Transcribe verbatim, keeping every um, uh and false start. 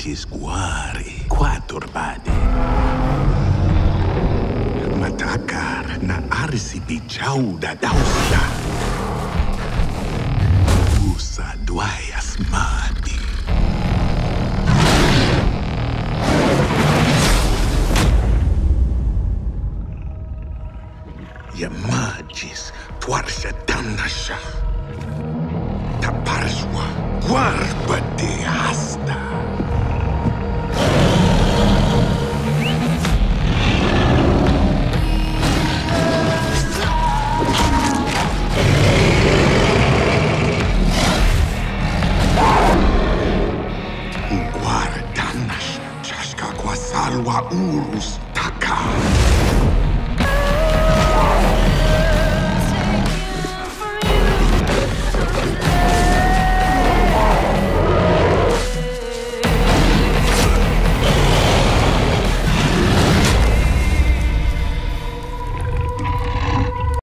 magis guari, quator bade. Matakar na arsipi chauda dausta. Usa duayas madi. Ya magis tuarsa tanasha. Taparswa guarbate hasta. Guardanas chaska kwa salwa urus